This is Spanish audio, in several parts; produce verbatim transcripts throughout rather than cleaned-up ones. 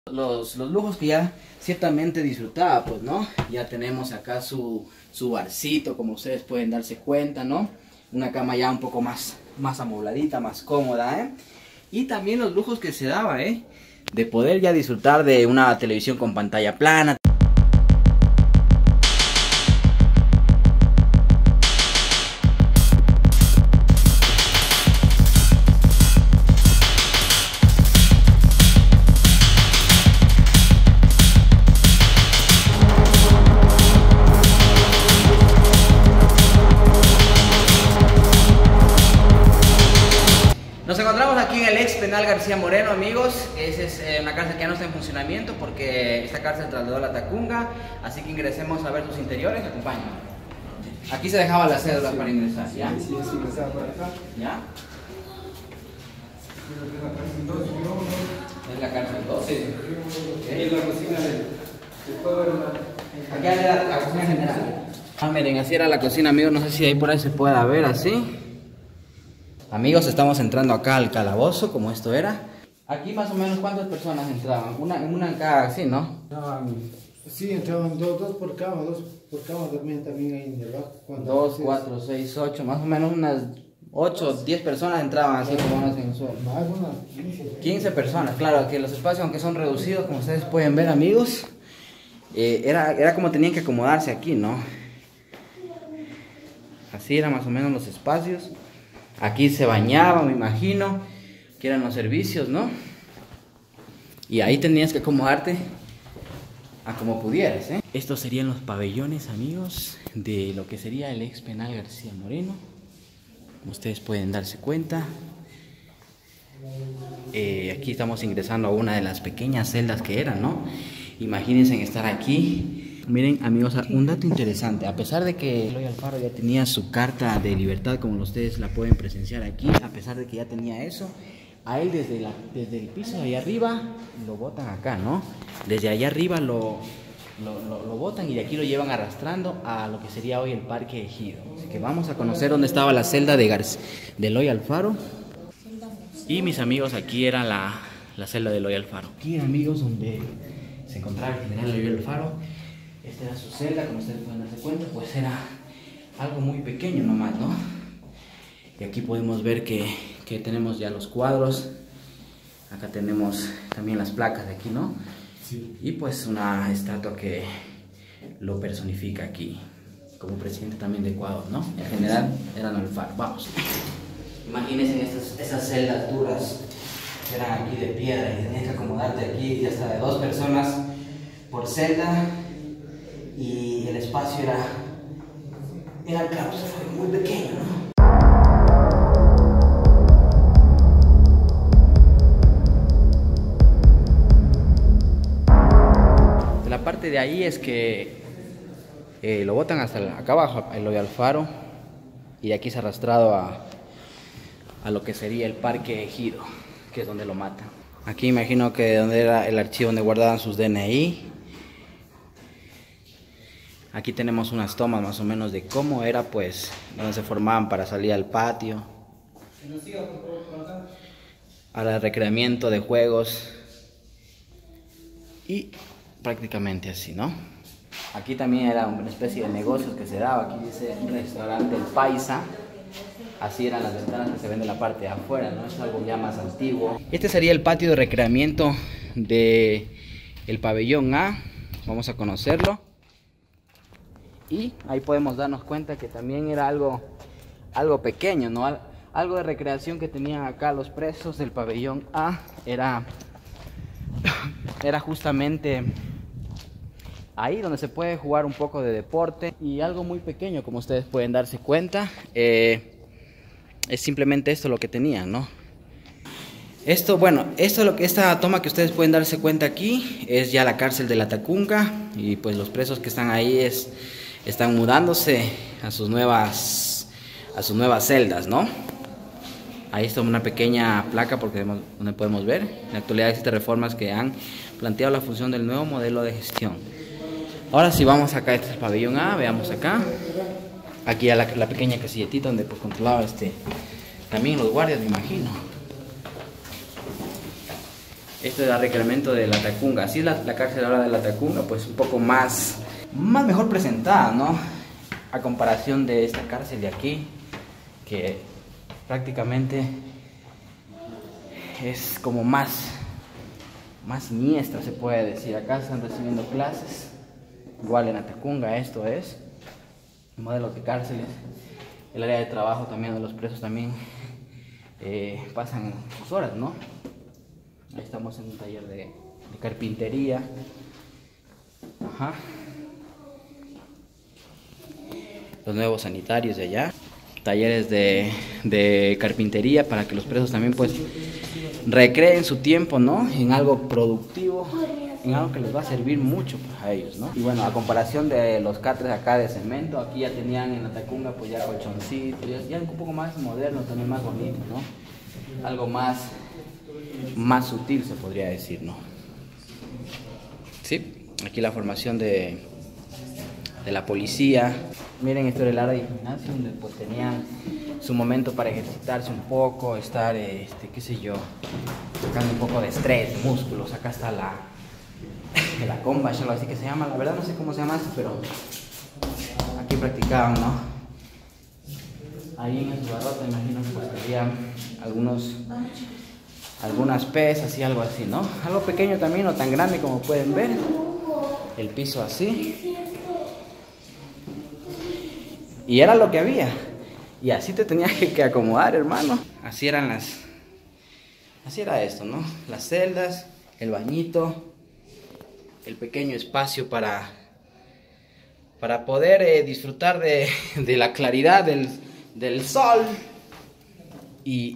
Los, los lujos que ya ciertamente disfrutaba, pues, ¿no? Ya tenemos acá su, su barcito, como ustedes pueden darse cuenta, ¿no? Una cama ya un poco más, más amobladita, más cómoda, ¿eh? Y también los lujos que se daba, ¿eh? De poder ya disfrutar de una televisión con pantalla plana. Nos encontramos aquí en el ex penal García Moreno, amigos. Esa es eh, una cárcel que ya no está en funcionamiento porque esta cárcel trasladó a la Tacunga. Así que ingresemos a ver sus interiores. Acompáñenme. Aquí se dejaba la cédula para ingresar, ¿ya? Sí, sí, sí, ingresaba por acá. ¿Ya? ¿Es la cárcel dos? Sí. Aquí es la cocina de... Aquí era la cocina general. Ah, miren, así era la cocina, amigos. No sé si ahí por ahí se pueda ver así. Amigos, estamos entrando acá al calabozo, como esto era. Aquí más o menos, ¿cuántas personas entraban? Una, una en cada, sí, ¿no? Entraban, sí, entraban dos, dos por cama, dos por cama, dormían también ahí en el bajo. Dos, cuatro, seis, ocho, más o menos unas ocho, diez personas entraban así como unas en el suelo. Más unas quince. quince personas, claro, que los espacios, aunque son reducidos, como ustedes pueden ver, amigos, eh, era, era como tenían que acomodarse aquí, ¿no? Así eran más o menos los espacios. Aquí se bañaba, me imagino, que eran los servicios, ¿no? Y ahí tenías que acomodarte a como pudieras, ¿eh? Estos serían los pabellones, amigos, de lo que sería el ex penal García Moreno. Como ustedes pueden darse cuenta. Eh, aquí estamos ingresando a una de las pequeñas celdas que eran, ¿no? Imagínense en estar aquí. Miren, amigos, un dato interesante. A pesar de que Eloy Alfaro ya tenía su carta de libertad, como ustedes la pueden presenciar aquí, a pesar de que ya tenía eso, a él desde, la, desde el piso de allá arriba lo botan acá, ¿no? Desde allá arriba lo, lo, lo, lo botan y de aquí lo llevan arrastrando a lo que sería hoy el Parque Ejido. Así que vamos a conocer dónde estaba la celda de, Gar de Eloy Alfaro. Y mis amigos, aquí era la, la celda de Eloy Alfaro. Aquí, amigos, donde se encontraba el general Eloy Alfaro. Esta era su celda, como ustedes pueden darse cuenta, pues era algo muy pequeño nomás, ¿no? Y aquí podemos ver que, que tenemos ya los cuadros. Acá tenemos también las placas de aquí, ¿no? Sí. Y pues una estatua que lo personifica aquí, como presidente también de Ecuador, ¿no? En general eran Alfaro. Vamos. Imagínense estas, esas celdas duras que eran aquí de piedra y tenías que acomodarte aquí hasta de dos personas por celda. Y el espacio era, era claro, fue muy pequeño, ¿no? La parte de ahí es que eh, lo botan hasta la, acá abajo, Eloy Alfaro, y de aquí se ha arrastrado a, a lo que sería el Parque Ejido, que es donde lo matan. Aquí imagino que donde era el archivo donde guardaban sus D N I. Aquí tenemos unas tomas más o menos de cómo era, pues, donde se formaban para salir al patio, al recreamiento de juegos y prácticamente así, ¿no? Aquí también era una especie de negocios que se daba. Aquí dice restaurante El Paisa. Así eran las ventanas que se ven de la parte de afuera, ¿no? Es algo ya más antiguo. Este sería el patio de recreamiento de el pabellón A. Vamos a conocerlo. Y ahí podemos darnos cuenta que también era algo, algo pequeño, ¿no? Algo de recreación que tenían acá los presos del pabellón A. Era, era justamente ahí donde se puede jugar un poco de deporte. Y algo muy pequeño, como ustedes pueden darse cuenta. Eh, es simplemente esto lo que tenían, ¿no? Esto, bueno, esto lo que esta toma que ustedes pueden darse cuenta aquí es ya la cárcel de la Tacunga. Y pues los presos que están ahí es... están mudándose a sus nuevas a sus nuevas celdas, ¿no? Ahí está una pequeña placa porque donde podemos ver. En la actualidad existen reformas que han planteado la función del nuevo modelo de gestión. Ahora sí vamos acá, este es el pabellón A, veamos acá. Aquí a la, la pequeña casilletita donde pues controlaba este también los guardias, me imagino. Esto era Recremento de Latacunga. Así es la, la cárcel ahora de Latacunga, pues un poco más, más mejor presentada, ¿no? A comparación de esta cárcel de aquí, que prácticamente es como más, más siniestra, se puede decir. Acá están recibiendo clases, igual en Latacunga esto es, modelos de cárceles. El área de trabajo también de los presos también eh, pasan sus horas, ¿no? Ahí estamos en un taller de, de carpintería. Ajá. Los nuevos sanitarios de allá. Talleres de, de carpintería para que los presos también pues recreen su tiempo, ¿no? En algo productivo, en algo que les va a servir mucho a ellos, ¿no? Y bueno, a comparación de los catres acá de cemento, aquí ya tenían en Latacunga pues ya colchoncitos, ya, ya un poco más moderno, también más bonito, ¿no? Algo más, más sutil se podría decir, ¿no? Sí, aquí la formación de, de la policía. Miren, esto era el área de gimnasio donde pues tenían su momento para ejercitarse un poco, estar, este, qué sé yo, sacando un poco de estrés, músculos. Acá está la, la comba, algo así que se llama, la verdad no sé cómo se llama, pero aquí practicaban, ¿no? Ahí en el barrote, imagino que pues había algunos, algunas pesas y algo así, ¿no? Algo pequeño también, no tan grande como pueden ver. El piso así. Y era lo que había. Y así te tenías que, que acomodar, hermano. Así eran las... Así era esto, ¿no? Las celdas, el bañito, el pequeño espacio para... Para poder eh, disfrutar de, de la claridad del, del sol. Y...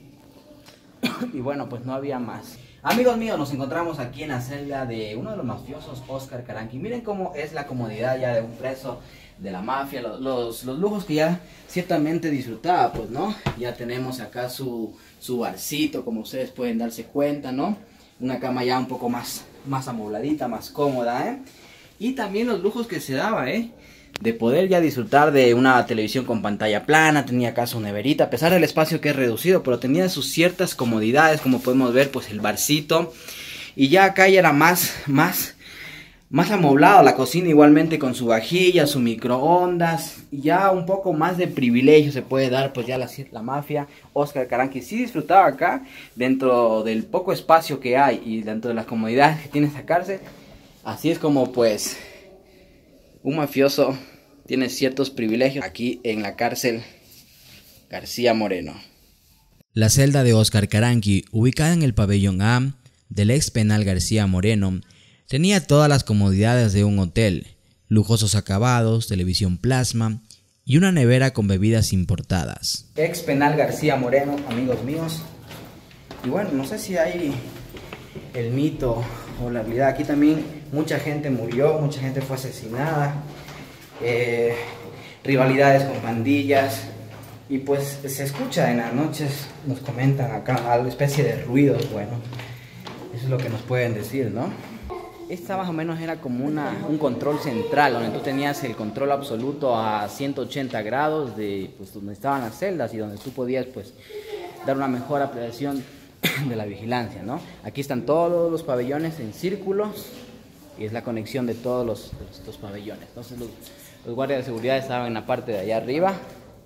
Y bueno, pues no había más. Amigos míos, nos encontramos aquí en la celda de uno de los mafiosos, Oscar Caranqui. Miren cómo es la comodidad ya de un preso de la mafia, los, los, los lujos que ya ciertamente disfrutaba, pues, ¿no? Ya tenemos acá su, su barcito, como ustedes pueden darse cuenta, ¿no? Una cama ya un poco más, más amobladita, más cómoda, ¿eh? Y también los lujos que se daba, ¿eh? De poder ya disfrutar de una televisión con pantalla plana, tenía acá su neverita, a pesar del espacio que es reducido, pero tenía sus ciertas comodidades, como podemos ver, pues el barcito. Y ya acá ya era más, más... Más amoblado, la cocina igualmente con su vajilla, su microondas, y ya un poco más de privilegio se puede dar, pues ya la, la mafia. Oscar Caranqui sí disfrutaba acá, dentro del poco espacio que hay y dentro de las comodidades que tiene esta cárcel. Así es como pues un mafioso tiene ciertos privilegios aquí en la cárcel García Moreno. La celda de Oscar Caranqui, ubicada en el pabellón A del ex penal García Moreno, tenía todas las comodidades de un hotel, lujosos acabados, televisión plasma y una nevera con bebidas importadas. Ex penal García Moreno, amigos míos. Y bueno, no sé si hay el mito o la realidad. Aquí también mucha gente murió, mucha gente fue asesinada, eh, rivalidades con pandillas. Y pues se escucha en las noches, nos comentan acá, alguna especie de ruidos, bueno, eso es lo que nos pueden decir, ¿no? Esta más o menos era como una, un control central, donde tú tenías el control absoluto a ciento ochenta grados de pues, donde estaban las celdas y donde tú podías pues, dar una mejor apreciación de la vigilancia, ¿no? Aquí están todos los pabellones en círculos y es la conexión de todos los, estos pabellones. Entonces los, los guardias de seguridad estaban en la parte de allá arriba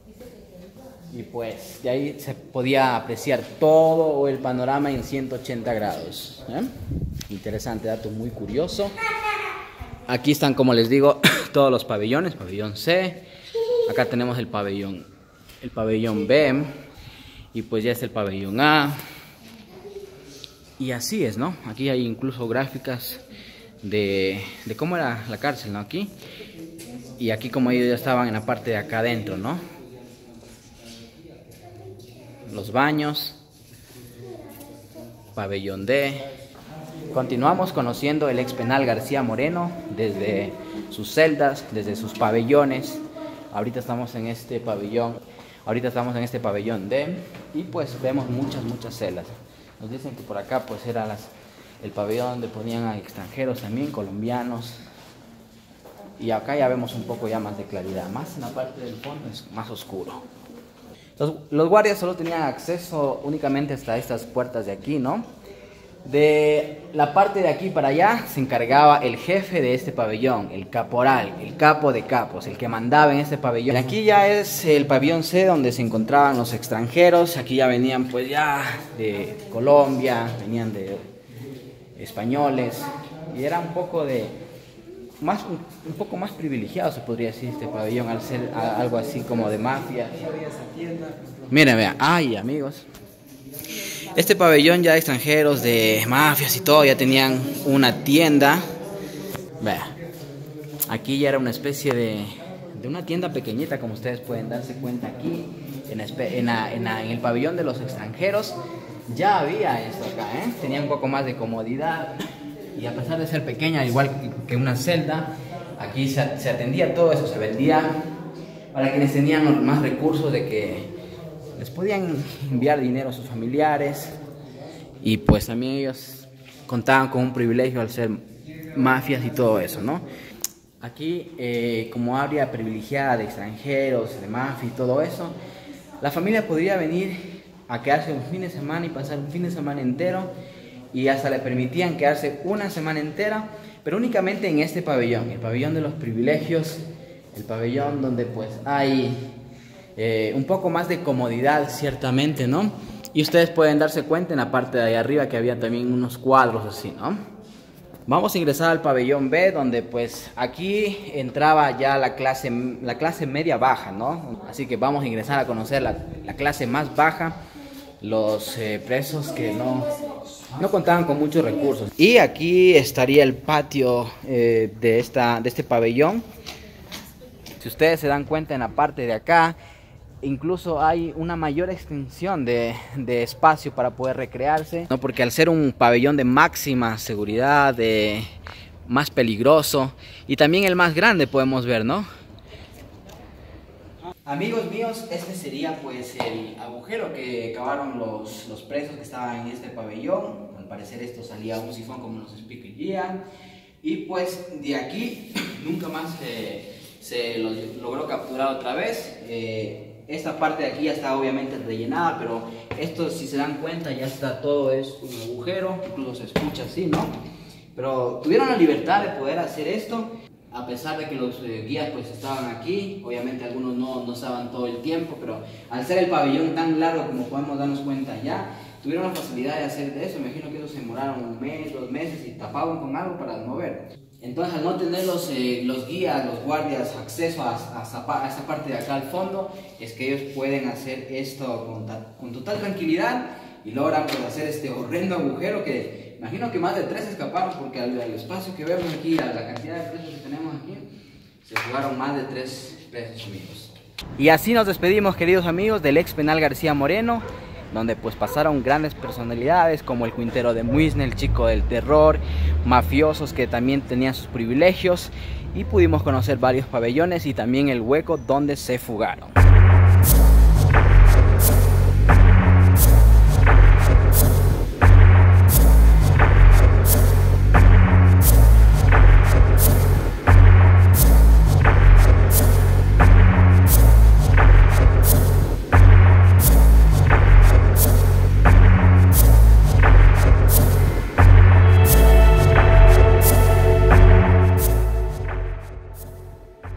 y pues de ahí se podía apreciar todo el panorama en ciento ochenta grados, ¿eh? Interesante, dato muy curioso. Aquí están, como les digo, todos los pabellones, pabellón C. Acá tenemos el pabellón, el pabellón B. Y pues ya es el pabellón A. Y así es, ¿no? Aquí hay incluso gráficas de, de cómo era la cárcel, ¿no? Aquí. Y aquí como ellos ya estaban en la parte de acá adentro, ¿no? Los baños. Pabellón D. Continuamos conociendo el ex penal García Moreno desde sus celdas, desde sus pabellones. Ahorita estamos en este pabellón, ahorita estamos en este pabellón D y pues vemos muchas, muchas celdas. Nos dicen que por acá pues era las, el pabellón donde ponían a extranjeros también, colombianos. Y acá ya vemos un poco ya más de claridad, más en la parte del fondo es más oscuro. Los, los guardias solo tenían acceso únicamente hasta estas puertas de aquí, ¿no? De la parte de aquí para allá se encargaba el jefe de este pabellón, el caporal, el capo de capos, el que mandaba en este pabellón. Y aquí ya es el pabellón C, donde se encontraban los extranjeros. Aquí ya venían pues ya de Colombia, venían de españoles, y era un poco de más un, un poco más privilegiado, se podría decir, este pabellón, al ser a, algo así como de mafia. Miren, vean, ay amigos, este pabellón ya de extranjeros, de mafias y todo, ya tenían una tienda. Vean, aquí ya era una especie de, de una tienda pequeñita, como ustedes pueden darse cuenta aquí, en, en, la, en, la, en el pabellón de los extranjeros. Ya había esto acá, ¿eh? Tenía un poco más de comodidad, y a pesar de ser pequeña, igual que una celda, aquí se, se atendía todo eso, se vendía para quienes tenían más recursos, de que les podían enviar dinero a sus familiares, y pues también ellos contaban con un privilegio al ser mafias y todo eso, ¿no? Aquí, eh, como área privilegiada de extranjeros, de mafia y todo eso, la familia podría venir a quedarse un fin de semana y pasar un fin de semana entero, y hasta le permitían quedarse una semana entera, pero únicamente en este pabellón, el pabellón de los privilegios, el pabellón donde pues hay eh, un poco más de comodidad, ciertamente, ¿no? Y ustedes pueden darse cuenta en la parte de ahí arriba que había también unos cuadros así, ¿no? Vamos a ingresar al pabellón B, donde pues aquí entraba ya la clase, la clase media baja, ¿no? Así que vamos a ingresar a conocer la, la clase más baja, los eh, presos que no, no contaban con muchos recursos. Y aquí estaría el patio eh, de, esta, de este pabellón. Si ustedes se dan cuenta, en la parte de acá incluso hay una mayor extensión de, de espacio para poder recrearse, ¿no? Porque al ser un pabellón de máxima seguridad, de más peligroso, y también el más grande, podemos ver, ¿no? Amigos míos, este sería pues el agujero que cavaron los, los presos que estaban en este pabellón. Al parecer esto salía un sifón, como nos explica el guía, y pues de aquí nunca más eh, se los logró capturar otra vez. Eh, esta parte de aquí ya está obviamente rellenada, pero esto, si se dan cuenta, ya está, todo es un agujero, incluso se escucha así, ¿no? Pero tuvieron la libertad de poder hacer esto, a pesar de que los eh, guías pues estaban aquí. Obviamente algunos no, no estaban todo el tiempo, pero al ser el pabellón tan largo, como podemos darnos cuenta ya, tuvieron la facilidad de hacer de eso. Me imagino que ellos se demoraron un mes, dos meses y tapaban con algo para mover. Entonces, al no tener los, eh, los guías, los guardias, acceso a, a, a esta parte de acá al fondo, es que ellos pueden hacer esto con, con total tranquilidad, y logran pues, hacer este horrendo agujero que imagino que más de tres escaparon, porque al, al espacio que vemos aquí, a la cantidad de presos que tenemos aquí, se jugaron más de tres presos, amigos. Y así nos despedimos, queridos amigos, del ex penal García Moreno, donde pues pasaron grandes personalidades como el Quintero de Muisne, el Chico del Terror, mafiosos que también tenían sus privilegios, y pudimos conocer varios pabellones y también el hueco donde se fugaron.